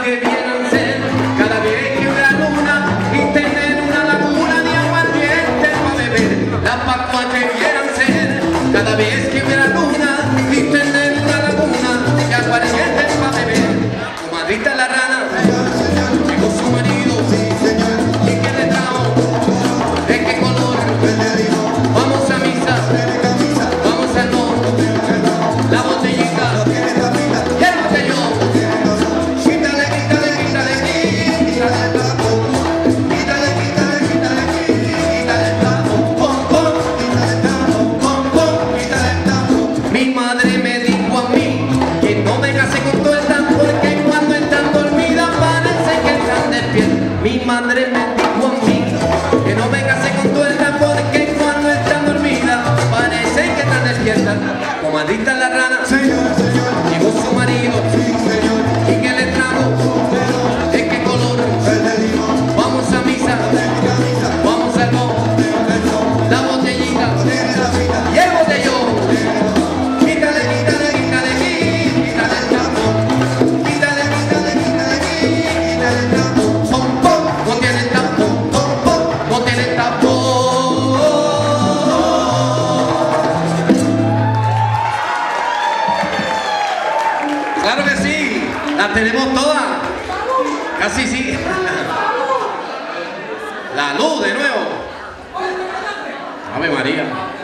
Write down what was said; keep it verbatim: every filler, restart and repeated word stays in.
que vieran ser, cada vez que vea luna y tener una laguna de aguardiente para beber. Las Pascuas que vieran ser, cada vez que vea luna y tener una laguna de aguardiente para beber. Comadrita la rana, llegó su marido, ¿y qué le trajo? ¿De qué color? Vamos a misa, vamos a no, la botellita, y el botellón. Quítale, quítale, quítale, quítale el tapo, quítale, quítale, quítale, quítale el tapo, pom, pom, quítale el tapo, pom, pom, quítale el tapo. Mi madre me dijo a mí que no me case con tuertas porque cuando están dormidas parece que están despiertas. Mi madre me dijo a mí que no me case con tuertas porque cuando están dormidas parece que están despiertas. Comadrita la rana, Señor, señor, llegó su marido, sí, señor, ¿y qué le trajo? ¿De qué color? verde limón, Vamos a misa, de mi camisa, vamos al no, de un la botellita tiene la vida, y el botellón. Quítale, quítale, quítale, quítale el tapo, quítale, quítale, quítale, quítale el tapo, pom, pom, no tiene tapo, pom, pom, no tiene tapo. Claro que sí, las tenemos todas, casi sí. La luz de nuevo. Ave María.